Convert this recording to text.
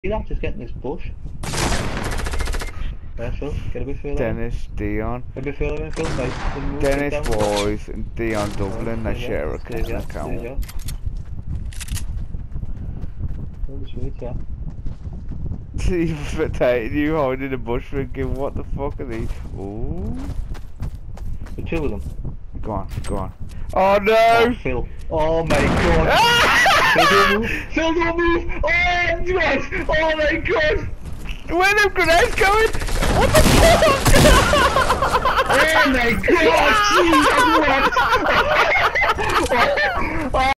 See that? Just getting this bush. Yeah, sure. Get a bit further. Dennis, Dion. A bit further in, Phil. Nice. Dennis Boys and Dion Dublin, they share a account. Oh, sweet, yeah. See, you hiding in the bush thinking, what the fuck are these? Ooh. The two of them. Go on, go on. Oh no! Oh, Phil. Oh my god. Phil, don't move. Phil, don't move. Oh, yes. Oh my god. Where are the grenades going? What the fuck? Oh my god. Jesus, what?